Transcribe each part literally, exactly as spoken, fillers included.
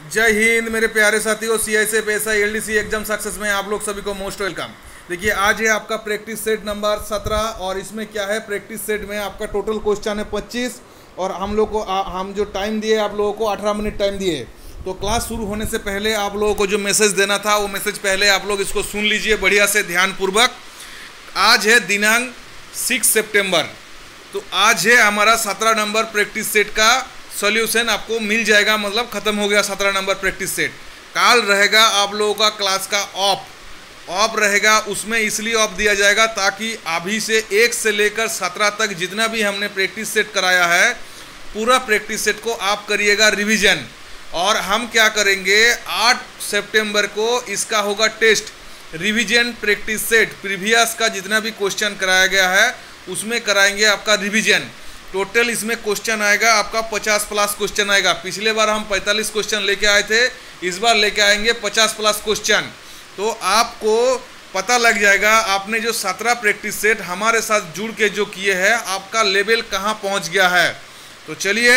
जय हिंद मेरे प्यारे साथियों। सी आई से पैसा L D C exam success में आप लोग सभी को मोस्ट वेलकम। देखिए आज है आपका प्रैक्टिस सेट नंबर सत्रह और इसमें क्या है, प्रैक्टिस सेट में आपका टोटल क्वेश्चन है पच्चीस और हम लोग को आ, हम जो टाइम दिए आप लोगों को अठारह मिनट टाइम दिए। तो क्लास शुरू होने से पहले आप लोगों को जो मैसेज देना था वो मैसेज पहले आप लोग इसको सुन लीजिए बढ़िया से ध्यानपूर्वक। आज है दिनांक सिक्स सितंबर, तो आज है हमारा सत्रह नंबर प्रैक्टिस सेट का सॉल्यूशन आपको मिल जाएगा, मतलब ख़त्म हो गया सत्रह नंबर प्रैक्टिस सेट। काल रहेगा आप लोगों का क्लास का ऑफ ऑफ रहेगा, उसमें इसलिए ऑफ दिया जाएगा ताकि अभी से एक से लेकर सत्रह तक जितना भी हमने प्रैक्टिस सेट कराया है पूरा प्रैक्टिस सेट को आप करिएगा रिवीजन। और हम क्या करेंगे, आठ सितंबर को इसका होगा test revision practice set. Previous का जितना भी क्वेश्चन कराया गया है उसमें कराएंगे आपका रिवीजन। टोटल इसमें क्वेश्चन आएगा आपका पचास प्लस क्वेश्चन आएगा। पिछले बार हम पैंतालीस क्वेश्चन लेके आए थे, इस बार लेके आएंगे पचास प्लस क्वेश्चन। तो आपको पता लग जाएगा आपने जो सत्रह प्रैक्टिस सेट हमारे साथ जुड़ के जो किए हैं आपका लेवल कहाँ पहुँच गया है। तो चलिए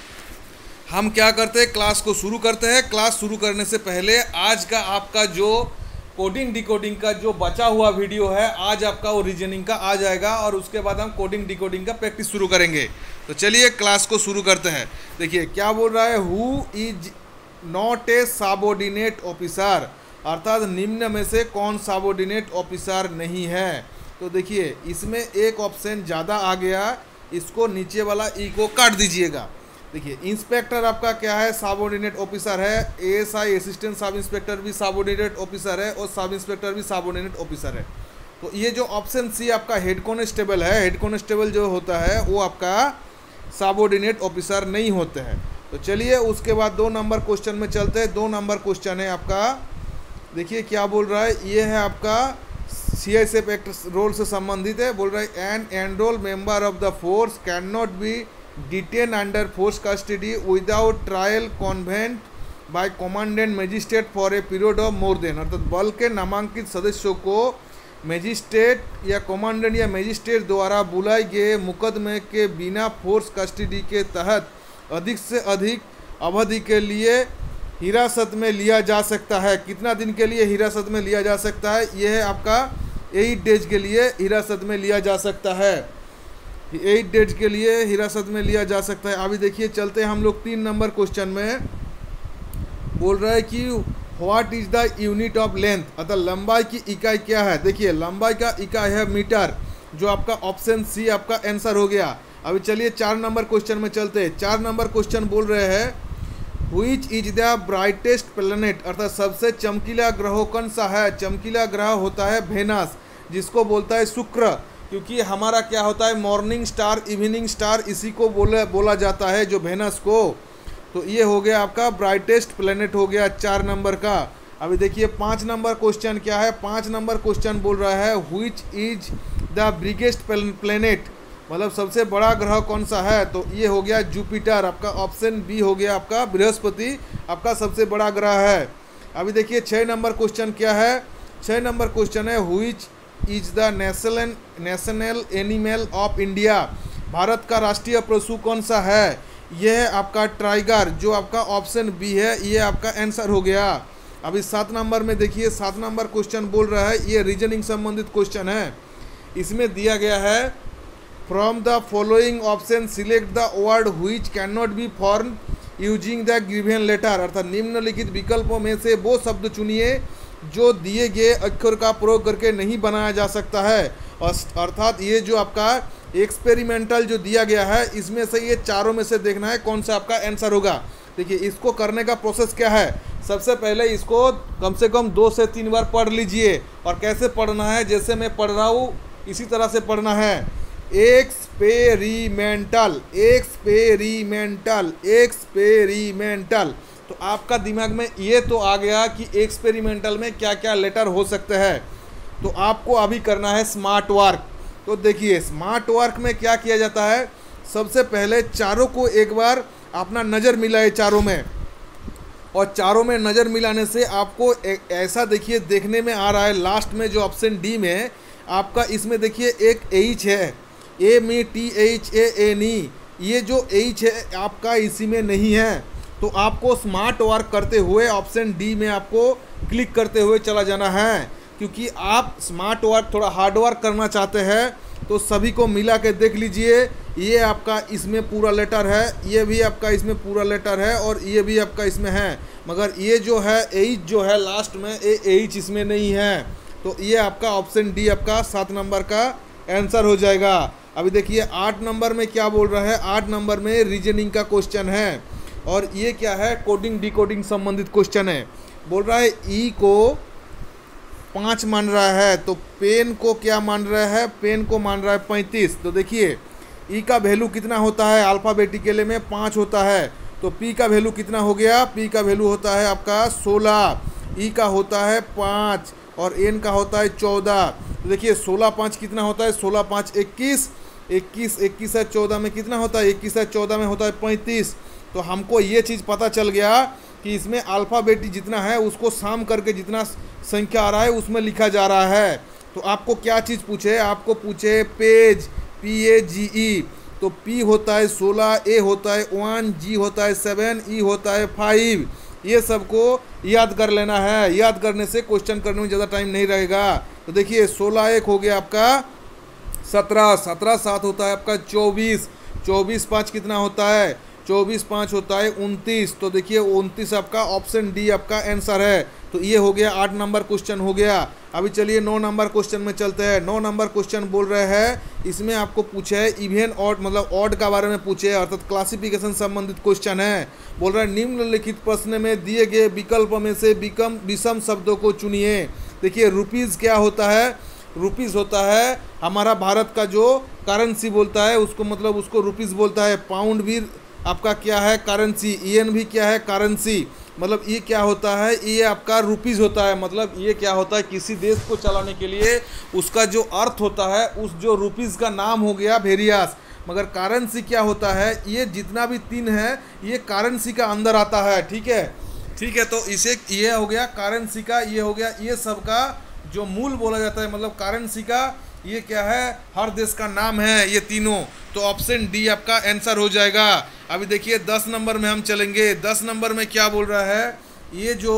हम क्या करते हैं, क्लास को शुरू करते हैं। क्लास शुरू करने से पहले आज का आपका जो कोडिंग डिकोडिंग का जो बचा हुआ वीडियो है आज आपका वो रीजनिंग का आ जाएगा और उसके बाद हम कोडिंग डिकोडिंग का प्रैक्टिस शुरू करेंगे। तो चलिए क्लास को शुरू करते हैं। देखिए क्या बोल रहा है, who is not a subordinate officer, अर्थात निम्न में से कौन सबऑर्डिनेट ऑफिसर नहीं है। तो देखिए इसमें एक ऑप्शन ज़्यादा आ गया, इसको नीचे वाला ई को काट दीजिएगा। देखिए इंस्पेक्टर आपका क्या है, सबऑर्डिनेट ऑफिसर है। एएसआई असिस्टेंट सब इंस्पेक्टर भी सबऑर्डिनेट ऑफिसर है और सब इंस्पेक्टर भी सबऑर्डिनेट ऑफिसर है। तो ये जो ऑप्शन सी आपका हेड कॉन्स्टेबल है, हेड कॉन्स्टेबल जो होता है वो आपका सबऑर्डिनेट ऑफिसर नहीं होते हैं। तो चलिए उसके बाद दो नंबर क्वेश्चन में चलते हैं। दो नंबर क्वेश्चन है आपका, देखिए क्या बोल रहा है, ये है आपका C I S F act role से संबंधित है। बोल रहा है an enrol member of the force can not be detain under force custody without trial convent by commandant magistrate for a period of more than, अर्थात बल के नामांकित सदस्यों को मजिस्ट्रेट या कमांडेंट या मजिस्ट्रेट द्वारा बुलाए गए मुकदमे के बिना फोर्स कस्टडी के तहत अधिक से अधिक अवधि के लिए हिरासत में लिया जा सकता है। कितना दिन के लिए हिरासत में लिया जा सकता है, यह है आपका एट डेज के लिए हिरासत में लिया जा सकता है। एट डेज के लिए हिरासत में लिया जा सकता है। अभी देखिए चलते हैं हम लोग तीन नंबर क्वेश्चन में। बोल रहा है कि what is the unit of length, अर्थात लंबाई की इकाई क्या है। देखिए लंबाई का इकाई है मीटर, जो आपका ऑप्शन सी आपका आंसर हो गया। अभी चलिए चार नंबर क्वेश्चन में चलते हैं। चार नंबर क्वेश्चन बोल रहे हैं which is the brightest planet, अर्थात सबसे चमकीला ग्रह कौन सा है। चमकीला ग्रह होता है वेनस, जिसको बोलता है शुक्र, क्योंकि हमारा क्या होता है मॉर्निंग स्टार इवनिंग स्टार, इसी को बोला बोला जाता है जो वेनस को। तो ये हो गया आपका ब्राइटेस्ट प्लैनेट हो गया चार नंबर का। अभी देखिए पाँच नंबर क्वेश्चन क्या है। पाँच नंबर क्वेश्चन बोल रहा है which is the biggest planet, मतलब सबसे बड़ा ग्रह कौन सा है। तो ये हो गया जुपिटर, आपका ऑप्शन बी हो गया आपका बृहस्पति आपका सबसे बड़ा ग्रह है। अभी देखिए छः नंबर क्वेश्चन क्या है। छः नंबर क्वेश्चन है which is the national national animal of India, भारत का राष्ट्रीय पशु कौन सा है। यह है आपका टाइगर, जो आपका ऑप्शन बी है, ये आपका आंसर हो गया। अभी सात नंबर में देखिए, सात नंबर क्वेश्चन बोल रहा है, ये रीजनिंग संबंधित क्वेश्चन है। इसमें दिया गया है from the following option select the word which can not be form using the given letter, अर्थात निम्नलिखित विकल्पों में से वो शब्द चुनिए जो दिए गए अक्षर का प्रयोग करके नहीं बनाया जा सकता है। अर्थात ये जो आपका एक्सपेरिमेंटल जो दिया गया है इसमें से ये चारों में से देखना है कौन सा आपका आंसर होगा। देखिए इसको करने का प्रोसेस क्या है, सबसे पहले इसको कम से कम दो से तीन बार पढ़ लीजिए। और कैसे पढ़ना है, जैसे मैं पढ़ रहा हूँ इसी तरह से पढ़ना है। Experimental experimental experimental. तो आपका दिमाग में ये तो आ गया कि एक्सपेरिमेंटल में क्या क्या लेटर हो सकते हैं। तो आपको अभी करना है स्मार्ट वर्क। तो देखिए स्मार्ट वर्क में क्या किया जाता है, सबसे पहले चारों को एक बार अपना नज़र मिलाए चारों में, और चारों में नज़र मिलाने से आपको ऐसा देखिए देखने में आ रहा है लास्ट में जो ऑप्शन डी में आपका, इसमें देखिए एक एच है, M E T H A N E, ये जो एच है आपका इसी में नहीं है। तो आपको स्मार्ट वर्क करते हुए ऑप्शन डी में आपको क्लिक करते हुए चला जाना है, क्योंकि आप स्मार्ट वर्क थोड़ा हार्ड वर्क करना चाहते हैं। तो सभी को मिला के देख लीजिए, ये आपका इसमें पूरा लेटर है, ये भी आपका इसमें पूरा लेटर है और ये भी आपका इसमें है, मगर ये जो है एच जो है लास्ट में, ये एच इसमें नहीं है। तो ये आपका ऑप्शन डी आपका सात नंबर का आंसर हो जाएगा। अभी देखिए आठ नंबर में क्या बोल रहा है, आठ नंबर में रीजनिंग का क्वेश्चन है और ये क्या है, कोडिंग डिकोडिंग संबंधित क्वेश्चन है। बोल रहा है ई को पाँच मान रहा है, तो पेन को क्या मान रहा है, पेन को मान रहा है पैंतीस। तो देखिए ई का वैल्यू कितना होता है, अल्फ़ाबेटिकली में पाँच होता है, तो पी का वैल्यू कितना हो गया, पी का वैल्यू होता है आपका सोलह, ई का होता है पाँच और एन का होता है चौदह। तो देखिए सोलह पाँच कितना होता है, सोलह पाँच इक्कीस, इक्कीस इक्कीस है चौदह में कितना होता है, इक्कीस है चौदह में होता है पैंतीस। तो हमको ये चीज़ पता चल गया कि इसमें अल्फ़ाबेटी जितना है उसको शाम करके जितना संख्या आ रहा है उसमें लिखा जा रहा है। तो आपको क्या चीज़ पूछे, आपको पूछे पेज, पी ए जी ई, तो पी होता है सोलह, ए होता है वन, जी होता है सेवन, ई होता है फाइव। ये सबको याद कर लेना है, याद करने से क्वेश्चन करने में ज़्यादा टाइम नहीं रहेगा। तो देखिए सोलह एक हो गया आपका सत्रह, सत्रह सात होता है आपका चौबीस, चौबीस पाँच कितना होता है, चौबीस पाँच होता है उनतीस। तो देखिए उनतीस आपका ऑप्शन डी आपका आंसर है। तो ये हो गया आठ नंबर क्वेश्चन हो गया। अभी चलिए नौ नंबर क्वेश्चन में चलते हैं। नौ नंबर क्वेश्चन बोल रहे हैं, इसमें आपको पूछे है इवन ऑड मतलब ऑड का बारे में पूछे, अर्थात क्लासिफिकेशन संबंधित क्वेश्चन है। बोल रहा है निम्नलिखित प्रश्न में दिए गए विकल्प में से विकम विषम शब्दों को चुनिए। देखिए रुपीज़ क्या होता है, रुपीज़ होता है हमारा भारत का जो करेंसी बोलता है उसको, मतलब उसको रुपीज़ बोलता है। पाउंड भी आपका क्या है, करेंसी। येन भी क्या है, करेंसी। मतलब ये क्या होता है, ये आपका रुपीज़ होता है। मतलब ये क्या होता है, किसी देश को चलाने के लिए उसका जो अर्थ होता है, उस जो रुपीज़ का नाम हो गया वेरियस। मगर करेंसी क्या होता है, ये जितना भी तीन है ये करेंसी का अंदर आता है। ठीक है, ठीक है। तो इसे ये हो गया करेंसी का, ये हो गया ये सब का जो मूल बोला जाता है, मतलब करेंसी का ये क्या है, हर देश का नाम है ये तीनों। तो ऑप्शन डी आपका आंसर हो जाएगा। अभी देखिए दस नंबर में हम चलेंगे। दस नंबर में क्या बोल रहा है, ये जो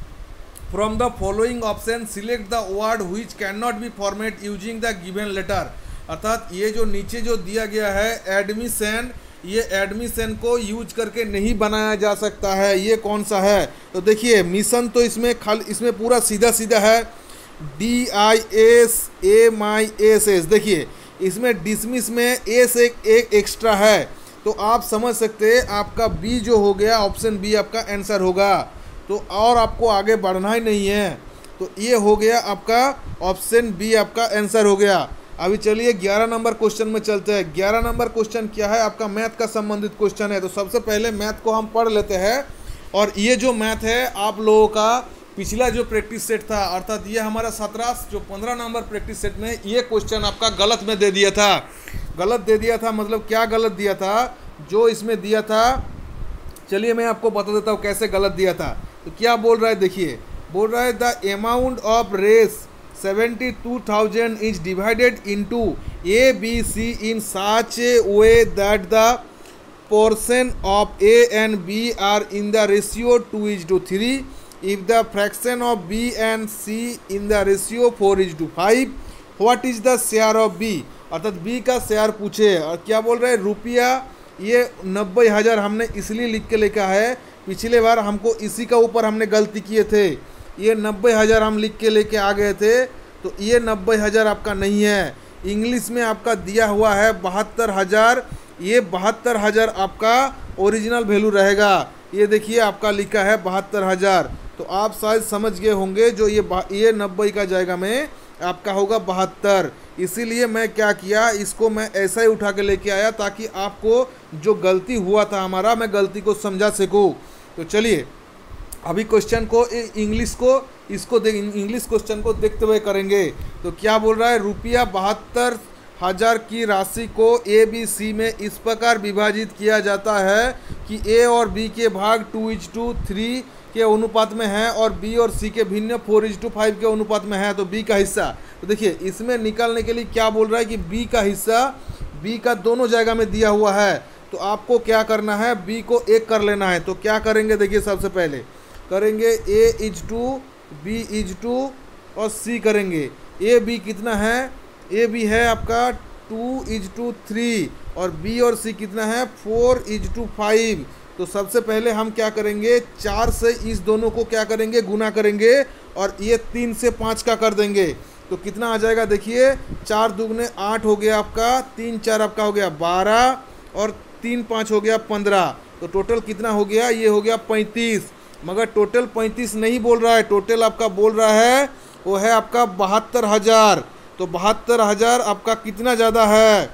from the following option select the word which can not be format using the given letter. अर्थात ये जो नीचे जो दिया गया है एडमिशन, ये एडमिशन को यूज करके नहीं बनाया जा सकता है, ये कौन सा है। तो देखिए मिशन तो इसमें खाली, इसमें पूरा सीधा सीधा है D I S M I S S. देखिए इसमें डिसमिस में एस एक एक एक्स्ट्रा है, तो आप समझ सकते हैं आपका बी जो हो गया, ऑप्शन बी आपका आंसर होगा। तो और आपको आगे बढ़ना ही नहीं है, तो ये हो गया आपका ऑप्शन बी आपका आंसर हो गया। अभी चलिए ग्यारह नंबर क्वेश्चन में चलते हैं। ग्यारह नंबर क्वेश्चन क्या है, आपका मैथ का संबंधित क्वेश्चन है। तो सबसे पहले मैथ को हम पढ़ लेते हैं। और ये जो मैथ है आप लोगों का पिछला जो प्रैक्टिस सेट था, अर्थात ये हमारा सत्रह जो पंद्रह नंबर प्रैक्टिस सेट में ये क्वेश्चन आपका गलत में दे दिया था। गलत दे दिया था मतलब क्या गलत दिया था, जो इसमें दिया था, चलिए मैं आपको बता देता हूँ कैसे गलत दिया था। तो क्या बोल रहा है, देखिए बोल रहा है the amount of Rs seventy two thousand is divided into A B C in such a way that the portion of A and B are in the ratio two is to three if the fraction of b and c in the ratio four is to five, what is the share of b। अर्थात b का share पूछे। और क्या बोल रहे हैं, रुपया ये नब्बे हज़ार हमने इसलिए लिख के लिखा है, पिछले बार हमको इसी का ऊपर हमने गलती किए थे, ये नब्बे हज़ार हम लिख के लेके आ गए थे, तो ये नब्बे हज़ार आपका नहीं है। इंग्लिश में आपका दिया हुआ है बहत्तर हज़ार, ये बहत्तर हज़ार आपका ओरिजिनल वैल्यू रहेगा। ये देखिए आपका लिखा है बहत्तर हज़ार, तो आप शायद समझ गए होंगे जो ये ये नब्बे का जाएगा में आपका होगा बहत्तर। इसीलिए मैं क्या किया, इसको मैं ऐसा ही उठा के लेके आया ताकि आपको जो गलती हुआ था हमारा, मैं गलती को समझा सकूँ। तो चलिए अभी क्वेश्चन को इंग्लिश को इसको देख इंग्लिश क्वेश्चन को देखते हुए करेंगे। तो क्या बोल रहा है, रुपया बहत्तर हज़ार की राशि को ए बी सी में इस प्रकार विभाजित किया जाता है कि ए और बी के भाग टू इज टू थ्री के अनुपात में है और बी और सी के भिन्न फोर इज टू फाइव के अनुपात में है। तो बी का हिस्सा, तो देखिए इसमें निकालने के लिए क्या बोल रहा है कि बी का हिस्सा, बी का दोनों जगह में दिया हुआ है, तो आपको क्या करना है, बी को एक कर लेना है। तो क्या करेंगे देखिए, सबसे पहले करेंगे A is to, B is to और सी करेंगे। ए बी कितना है, ए बी है आपका टू इज टू थ्री और बी और सी कितना है फोर इज टू फाइव। तो सबसे पहले हम क्या करेंगे, चार से इस दोनों को क्या करेंगे, गुना करेंगे और ये तीन से पाँच का कर देंगे। तो कितना आ जाएगा देखिए, चार दुगने आठ हो गया आपका, तीन चार आपका हो गया बारह और तीन पाँच हो गया पंद्रह। तो टोटल कितना हो गया, ये हो गया पैंतीस। मगर टोटल पैंतीस नहीं बोल रहा है, टोटल आपका बोल रहा है वो है आपका बहत्तर हज़ार। तो बहत्तर हज़ार आपका कितना ज़्यादा है,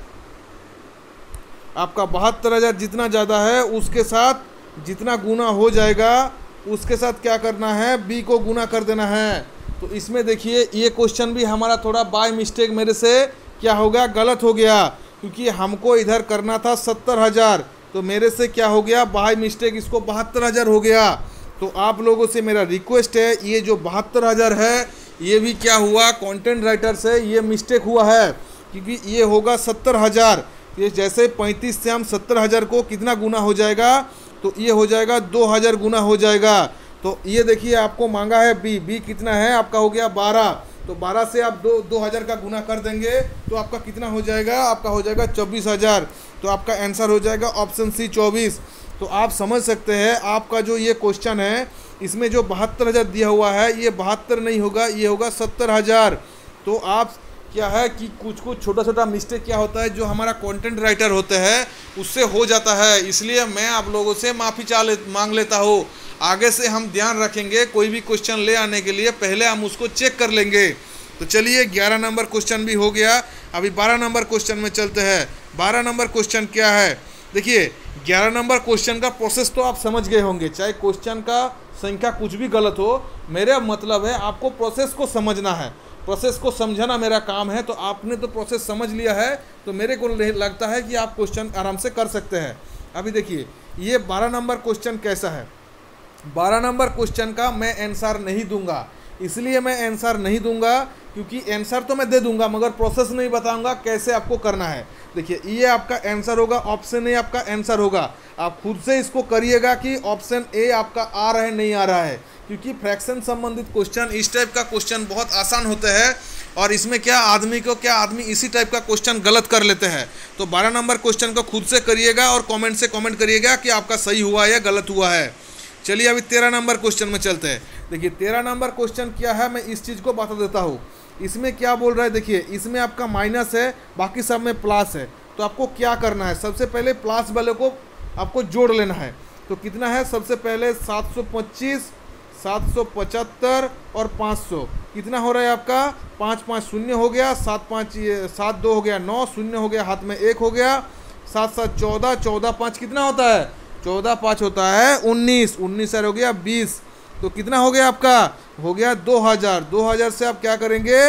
आपका बहत्तर हज़ार जितना ज़्यादा है उसके साथ जितना गुना हो जाएगा उसके साथ क्या करना है, बी को गुना कर देना है। तो इसमें देखिए ये क्वेश्चन भी हमारा थोड़ा बाय मिस्टेक मेरे से क्या हो गया, गलत हो गया, क्योंकि हमको इधर करना था सत्तर हज़ार, तो मेरे से क्या हो गया बाय मिस्टेक इसको बहत्तर हज़ार हो गया। तो आप लोगों से मेरा रिक्वेस्ट है, ये जो बहत्तर हज़ार है ये भी क्या हुआ, कंटेंट राइटर से ये मिस्टेक हुआ है, क्योंकि ये होगा सत्तर हज़ार। ये जैसे पैंतीस से हम सत्तर हज़ार को कितना गुना हो जाएगा, तो ये हो जाएगा दो हज़ार गुना हो जाएगा। तो ये देखिए आपको मांगा है बी, बी कितना है आपका हो गया बारह। तो बारह से आप दो दो हज़ार का गुना कर देंगे तो आपका कितना हो जाएगा, आपका हो जाएगा चौबीस हज़ार। तो आपका आंसर हो जाएगा ऑप्शन सी चौबीस। तो आप समझ सकते हैं आपका जो ये क्वेश्चन है इसमें जो बहत्तर हज़ार दिया हुआ है ये बहत्तर नहीं होगा, ये होगा सत्तर हज़ार। तो आप क्या है कि कुछ कुछ छोटा छोटा मिस्टेक क्या होता है जो हमारा कंटेंट राइटर होते हैं उससे हो जाता है, इसलिए मैं आप लोगों से माफ़ी चाह ले मांग लेता हूँ। आगे से हम ध्यान रखेंगे, कोई भी क्वेश्चन ले आने के लिए पहले हम उसको चेक कर लेंगे। तो चलिए ग्यारह नंबर क्वेश्चन भी हो गया, अभी बारह नंबर क्वेश्चन में चलते हैं। बारह नंबर क्वेश्चन क्या है, देखिए ग्यारह नंबर क्वेश्चन का प्रोसेस तो आप समझ गए होंगे, चाहे क्वेश्चन का संख्या कुछ भी गलत हो, मेरा मतलब है आपको प्रोसेस को समझना है, प्रोसेस को समझना मेरा काम है। तो आपने तो प्रोसेस समझ लिया है, तो मेरे को लगता है कि आप क्वेश्चन आराम से कर सकते हैं। अभी देखिए ये बारह नंबर क्वेश्चन कैसा है, बारह नंबर क्वेश्चन का मैं आंसर नहीं दूंगा, इसलिए मैं आंसर नहीं दूंगा क्योंकि आंसर तो मैं दे दूंगा मगर प्रोसेस नहीं बताऊंगा कैसे आपको करना है। देखिए ये आपका आंसर होगा, ऑप्शन ए आपका आंसर होगा। आप खुद से इसको करिएगा कि ऑप्शन ए आपका आ रहा है नहीं आ रहा है, क्योंकि फ्रैक्शन संबंधित क्वेश्चन इस टाइप का क्वेश्चन बहुत आसान होते हैं और इसमें क्या आदमी को क्या आदमी इसी टाइप का क्वेश्चन गलत कर लेते हैं। तो बारह नंबर क्वेश्चन को खुद से करिएगा और कमेंट से कमेंट करिएगा कि आपका सही हुआ या गलत हुआ है। चलिए अभी तेरह नंबर क्वेश्चन में चलते हैं। देखिए तेरह नंबर क्वेश्चन क्या है, मैं इस चीज़ को बता देता हूँ। इसमें क्या बोल रहा है, देखिए इसमें आपका माइनस है, बाकी सब में प्लस है। तो आपको क्या करना है, सबसे पहले प्लस वाले को आपको जोड़ लेना है। तो कितना है, सबसे पहले सात सौ पच्चीस, सात सौ पचहत्तर और पाँच सौ कितना हो रहा है आपका, पाँच पाँच शून्य हो गया, सात पाँच सात दो हो गया नौ, शून्य हो गया, हाथ में एक हो गया, सात सात चौदह, चौदह पाँच कितना होता है, चौदह पाँच होता है उन्नीस, उन्नीस हो गया बीस। तो कितना हो गया आपका, हो गया दो हज़ार। दो हज़ार से आप क्या करेंगे,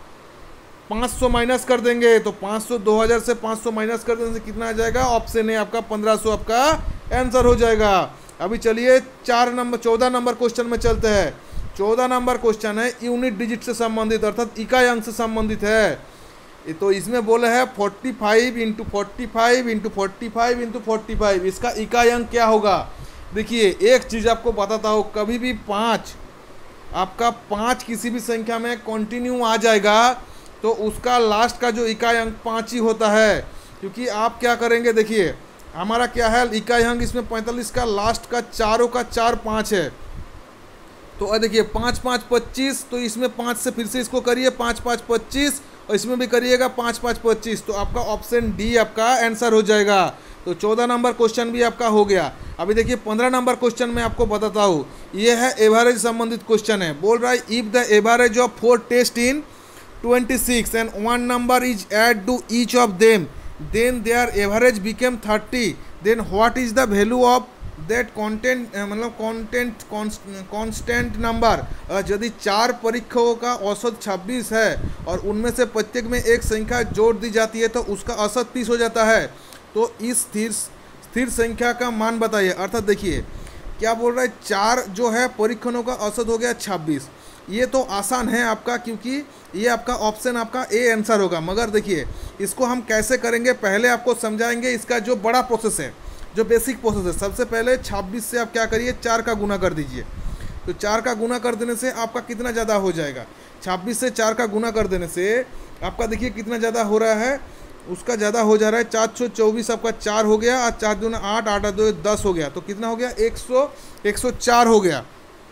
पाँच सौ माइनस कर देंगे। तो पाँच सौ दो हज़ार से पाँच सौ माइनस कर देने से कितना आ जाएगा, ऑप्शन ए आपका पंद्रह सौ आपका आंसर हो जाएगा। अभी चलिए चार नंबर चौदह नंबर क्वेश्चन में चलते हैं। चौदह नंबर क्वेश्चन है यूनिट डिजिट से संबंधित अर्थात इकाई अंक से संबंधित है। तो इसमें बोला है forty five into forty five into forty five into forty five, इसका इकाई अंक क्या होगा। देखिए एक चीज़ आपको बताता हूँ, कभी भी पाँच आपका पाँच किसी भी संख्या में कंटिन्यू आ जाएगा तो उसका लास्ट का जो इकाई अंक पाँच ही होता है। क्योंकि आप क्या करेंगे, देखिए हमारा क्या है इकाई अंक इसमें पैंतालीस का लास्ट का चारों का चार पाँच है। तो देखिए पाँच पाँच पच्चीस, तो इसमें पाँच से फिर से इसको करिए पाँच पाँच पच्चीस और इसमें भी करिएगा पाँच पाँच पच्चीस। तो आपका ऑप्शन डी आपका आंसर हो जाएगा। तो चौदह नंबर क्वेश्चन भी आपका हो गया। अभी देखिए पंद्रह नंबर क्वेश्चन में आपको बताता हूँ, ये है एवरेज संबंधित क्वेश्चन है। बोल रहा है if the average of four test in twenty six and one number is add to each of them then their average became thirty, then what is the value of that content मतलब content constant number. यदि चार परीक्षकों का औसत छब्बीस है और उनमें से प्रत्येक में एक संख्या जोड़ दी जाती है तो उसका औसत तीस हो जाता है। तो इस स्थिर स्थिर संख्या का मान बताइए। अर्थात देखिए क्या बोल रहा है, चार जो है परीक्षणों का औसत हो गया छब्बीस। ये तो आसान है आपका, क्योंकि ये आपका ऑप्शन आपका ए आंसर होगा। मगर देखिए इसको हम कैसे करेंगे, पहले आपको समझाएंगे इसका जो बड़ा प्रोसेस है, जो बेसिक प्रोसेस है। सबसे पहले छब्बीस से आप क्या करिए, चार का गुना कर दीजिए। तो चार का गुना कर देने से आपका कितना ज़्यादा हो जाएगा, छब्बीस से चार का गुना कर देने से आपका देखिए कितना ज़्यादा हो रहा है, उसका ज़्यादा हो जा रहा है। चार सौ चौबीस आपका चार हो गया, और चार दूना आठ, आठ दो दस हो गया। तो कितना हो गया, एक सौ एक सौ चार हो गया।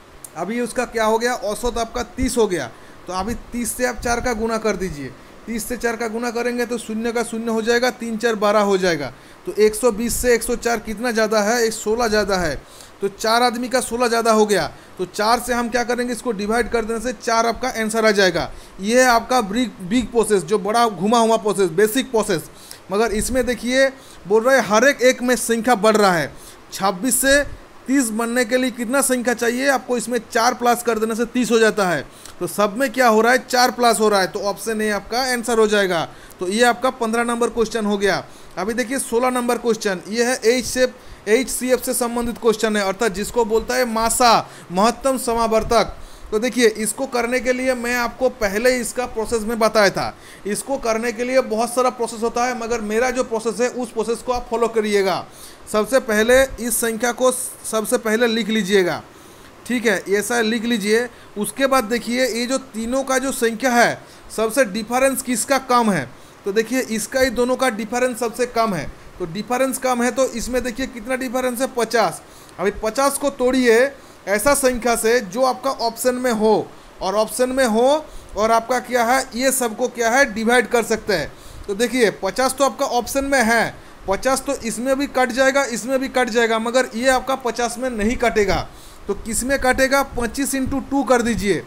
अभी उसका क्या हो गया, औसत आपका तीस हो गया। तो अभी तीस से आप चार का गुना कर दीजिए। तीस से चार का गुना करेंगे तो शून्य का शून्य हो जाएगा, तीन चार बारह हो जाएगा। तो एक सौ बीस से एक सौ चार कितना ज़्यादा है, एक सोलह ज़्यादा है। तो चार आदमी का सोलह ज़्यादा हो गया। तो चार से हम क्या करेंगे, इसको डिवाइड कर देने से चार आपका आंसर आ जाएगा। ये है आपका बिग बिग प्रोसेस, जो बड़ा घुमा हुआ प्रोसेस, बेसिक प्रोसेस। मगर इसमें देखिए बोल रहे हैं हर एक एक में संख्या बढ़ रहा है। छब्बीस से तीस बनने के लिए कितना संख्या चाहिए आपको, इसमें चार प्लस कर देने से तीस हो जाता है। तो सब में क्या हो रहा है, चार प्लस हो रहा है। तो ऑप्शन ए आपका आंसर हो जाएगा। तो ये आपका पंद्रह नंबर क्वेश्चन हो गया। अभी देखिए सोलह नंबर क्वेश्चन, ये है एच से एच सी एफ से संबंधित क्वेश्चन है, अर्थात जिसको बोलता है मासा, महत्तम समावर्तक। तो देखिए इसको करने के लिए मैं आपको पहले इसका प्रोसेस में बताया था। इसको करने के लिए बहुत सारा प्रोसेस होता है, मगर मेरा जो प्रोसेस है उस प्रोसेस को आप फॉलो करिएगा। सबसे पहले इस संख्या को सबसे पहले लिख लीजिएगा, ठीक है, ऐसा लिख लीजिए। उसके बाद देखिए ये जो तीनों का जो संख्या है, सबसे डिफरेंस किसका कम है। तो देखिए इसका ही दोनों का डिफरेंस सबसे कम है। तो डिफरेंस कम है तो इसमें देखिए कितना डिफरेंस है, पचास। अभी पचास को तोड़िए ऐसा संख्या से जो आपका ऑप्शन में हो, और ऑप्शन में हो और आपका क्या है, ये सबको क्या है, डिवाइड कर सकते हैं। तो देखिए पचास तो आपका ऑप्शन में है, पचास तो इसमें भी कट जाएगा, इसमें भी कट जाएगा, मगर ये आपका पचास में नहीं कटेगा। तो किस में कटेगा, पच्चीस इंटू टू कर दीजिए।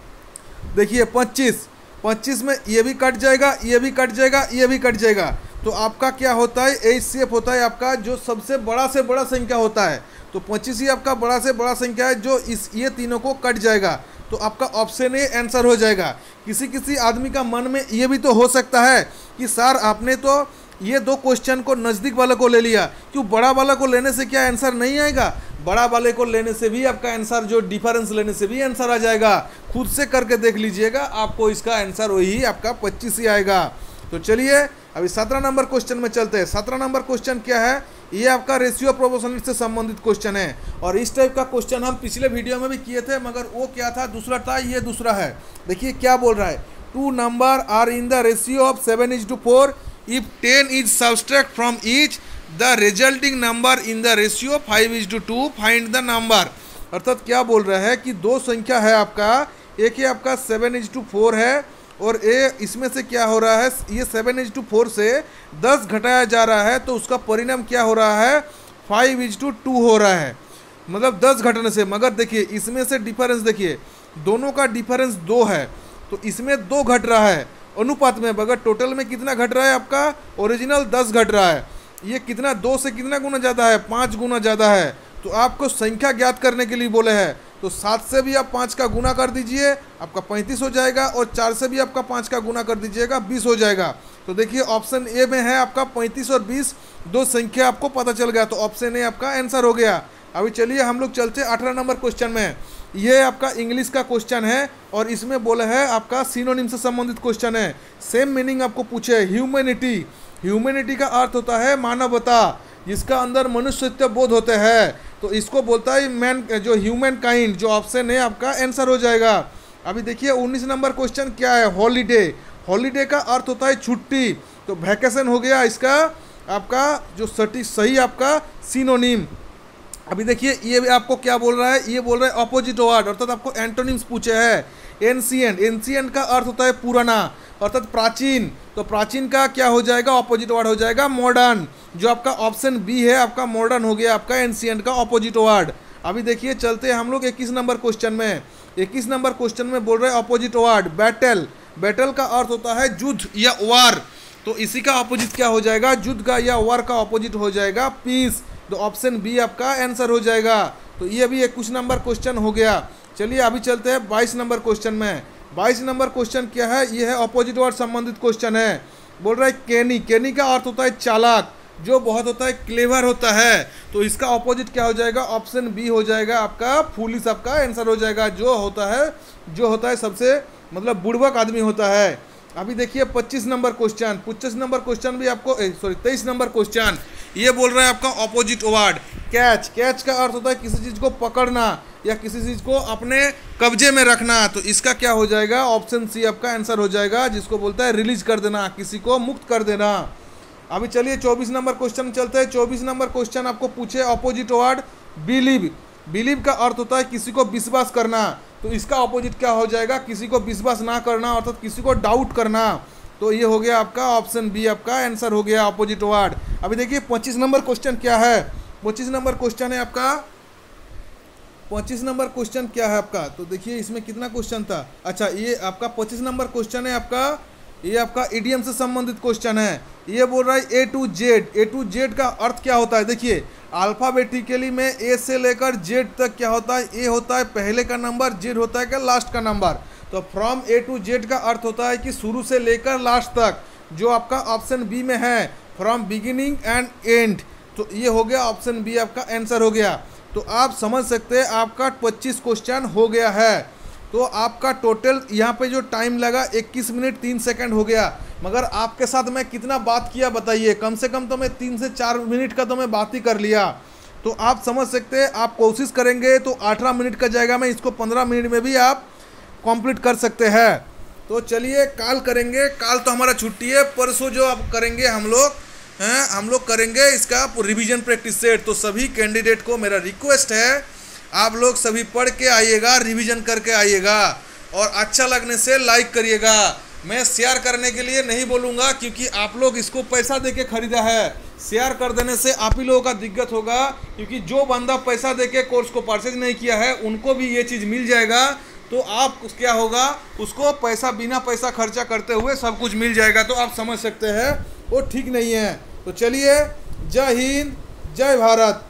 देखिए पच्चीस पच्चीस में ये भी कट जाएगा, ये भी कट जाएगा, ये भी कट जाएगा। तो आपका क्या होता है, एच सी एफ होता है आपका जो सबसे बड़ा से बड़ा संख्या होता है। तो पच्चीस ही आपका बड़ा से बड़ा संख्या है जो इस ये तीनों को कट जाएगा। तो आपका ऑप्शन ए आंसर हो जाएगा। किसी किसी आदमी का मन में ये भी तो हो सकता है कि सर आपने तो ये दो क्वेश्चन को नज़दीक वाले को ले लिया, क्यों बड़ा वाला को लेने से क्या आंसर नहीं आएगा। बड़ा वाले को लेने से भी आपका आंसर, जो डिफरेंस लेने से भी आंसर आ जाएगा। खुद से करके देख लीजिएगा, आपको इसका आंसर वही आपका पच्चीस ही आएगा। तो चलिए अभी सत्रह नंबर क्वेश्चन में चलते हैं। सत्रह नंबर क्वेश्चन क्या है, ये आपका रेशियो प्रोपोर्शनल से संबंधित क्वेश्चन है। और इस टाइप का क्वेश्चन हम पिछले वीडियो में भी किए थे, मगर वो क्या था, दूसरा था, ये दूसरा है। देखिए क्या बोल रहा है, two number are in the ratio of seven is to four if ten is subtract from each the resulting number in the ratio five is to two, find the number. अर्थात क्या बोल रहा है कि दो संख्या है आपका, एक ही आपका सेवन इज टू फोर है, और ए इसमें से क्या हो रहा है, ये सेवन इज टू फोर से दस घटाया जा रहा है। तो उसका परिणाम क्या हो रहा है, फाइव इज टू टू हो रहा है, मतलब दस घटने से। मगर देखिए इसमें से डिफरेंस देखिए, दोनों का डिफरेंस दो है, तो इसमें दो घट रहा है अनुपात में। मगर टोटल में कितना घट रहा है आपका, ओरिजिनल दस घट रहा है। ये कितना, दो से कितना गुना ज़्यादा है, पाँच गुना ज़्यादा है। तो आपको संख्या ज्ञात करने के लिए बोले हैं। तो सात से भी आप पाँच का गुना कर दीजिए, आपका पैंतीस हो जाएगा, और चार से भी आपका पाँच का गुना कर दीजिएगा, बीस हो जाएगा। तो देखिए ऑप्शन ए में है आपका पैंतीस और बीस, दो संख्या आपको पता चल गया। तो ऑप्शन ए आपका आंसर हो गया। अभी चलिए हम लोग चलते अठारह नंबर क्वेश्चन में। ये आपका इंग्लिश का क्वेश्चन है, और इसमें बोला है आपका सिनोनिम से संबंधित क्वेश्चन है। सेम मीनिंग आपको पूछे, ह्यूमैनिटी। ह्यूमैनिटी का अर्थ होता है मानवता, जिसका अंदर मनुष्यत्व बोध होते हैं। तो इसको बोलता है मैन, जो ह्यूमन काइंड। जो ऑप्शन है आपका आंसर हो जाएगा। अभी देखिए उन्नीस नंबर क्वेश्चन क्या है, हॉलीडे। हॉलीडे का अर्थ होता है छुट्टी। तो वैकेशन हो गया इसका आपका जो सटी सही आपका सिनोनिम। अभी देखिए ये भी आपको क्या बोल रहा है, ये बोल रहा है अपोजिट वर्ड, अर्थात आपको एंटोनिम्स पूछे हैं। एंशिएंट, एंशिएंट का अर्थ होता है पुराना, अर्थात प्राचीन। तो प्राचीन का क्या हो जाएगा, ऑपोजिट वर्ड हो जाएगा मॉडर्न। जो आपका ऑप्शन बी है आपका मॉडर्न हो गया आपका एंशिएंट का ऑपोजिट वर्ड। अभी देखिए चलते हैं हम लोग इक्कीस नंबर क्वेश्चन में। इक्कीस नंबर क्वेश्चन में बोल रहे हैं ऑपोजिट वर्ड बैटल। बैटल का अर्थ होता है युद्ध या वार। तो इसी का ऑपोजिट क्या हो जाएगा, युद्ध का या वार का ऑपोजिट हो जाएगा पीस। तो ऑप्शन बी आपका आंसर हो जाएगा। तो ये भी इक्कीस नंबर क्वेश्चन हो गया। चलिए अभी चलते हैं बाईस नंबर क्वेश्चन में। बाईस नंबर क्वेश्चन क्या है, ये है ऑपोजिट वर्ड संबंधित क्वेश्चन है। बोल रहा है केनी। केनी का अर्थ होता है चालाक, जो बहुत होता है क्लेवर होता है। तो इसका ऑपोजिट क्या हो जाएगा, ऑप्शन बी हो जाएगा आपका फूलिश, आपका आंसर हो जाएगा। जो होता है जो होता है सबसे मतलब बुड़बक आदमी होता है। अभी देखिए पच्चीस नंबर क्वेश्चन, पच्चीस नंबर क्वेश्चन भी आपको सॉरी तेईस नंबर क्वेश्चन ये बोल रहा है आपका ऑपोजिट वर्ड कैच। कैच का अर्थ होता है किसी चीज़ को पकड़ना या किसी चीज़ को अपने कब्जे में रखना। तो इसका क्या हो जाएगा, ऑप्शन सी आपका आंसर हो जाएगा, जिसको बोलता है रिलीज कर देना, किसी को मुक्त कर देना। अभी चलिए चौबीस नंबर क्वेश्चन चलते हैं। चौबीस नंबर क्वेश्चन आपको पूछे ऑपोजिट वर्ड बिलीव। बिलीव का अर्थ होता है किसी को विश्वास करना। तो इसका ऑपोजिट क्या हो जाएगा, किसी को विश्वास ना करना अर्थात किसी को डाउट करना। तो ये हो गया आपका ऑप्शन बी आपका आंसर हो गया ऑपोजिट वर्ड। अभी देखिए पच्चीस नंबर क्वेश्चन क्या है। पच्चीस नंबर क्वेश्चन है आपका पच्चीस नंबर क्वेश्चन क्या है आपका, तो देखिए इसमें कितना क्वेश्चन था। अच्छा ये आपका पच्चीस नंबर क्वेश्चन है आपका, ये आपका इडियम से संबंधित क्वेश्चन है। ये बोल रहा है A to Z. A to Z का अर्थ क्या होता है, देखिए अल्फाबेटिकली में ए से लेकर जेड तक क्या होता है, ए होता है पहले का नंबर, जेड होता है क्या लास्ट का नंबर। तो फ्रॉम ए टू जेड का अर्थ होता है कि शुरू से लेकर लास्ट तक, जो आपका ऑप्शन बी में है फ्रॉम बिगिनिंग एंड एंड। तो ये हो गया ऑप्शन बी आपका आंसर हो गया। तो आप समझ सकते हैं आपका पच्चीस क्वेश्चन हो गया है। तो आपका टोटल यहाँ पे जो टाइम लगा इक्कीस मिनट तीन सेकंड हो गया। मगर आपके साथ मैं कितना बात किया बताइए, कम से कम तो मैं तीन से चार मिनट का तो मैं बात ही कर लिया। तो आप समझ सकते हैं आप कोशिश करेंगे तो अठारह मिनट का जाएगा, मैं इसको पंद्रह मिनट में भी आप कंप्लीट कर सकते हैं। तो चलिए काल करेंगे, काल तो हमारा छुट्टी है, परसों जो आप करेंगे हम लोग हैं हम लोग करेंगे इसका रिवीजन प्रैक्टिस सेट। तो सभी कैंडिडेट को मेरा रिक्वेस्ट है आप लोग सभी पढ़ के आइएगा, रिवीजन करके आइएगा और अच्छा लगने से लाइक करिएगा। मैं शेयर करने के लिए नहीं बोलूँगा क्योंकि आप लोग इसको पैसा देके खरीदा है। शेयर कर देने से आप ही लोगों का दिक्कत होगा, क्योंकि जो बंदा पैसा देके कोर्स को परचेज नहीं किया है उनको भी ये चीज़ मिल जाएगा। तो आप क्या होगा, उसको पैसा बिना पैसा खर्चा करते हुए सब कुछ मिल जाएगा। तो आप समझ सकते हैं वो ठीक नहीं है। तो चलिए जय हिंद जय भारत।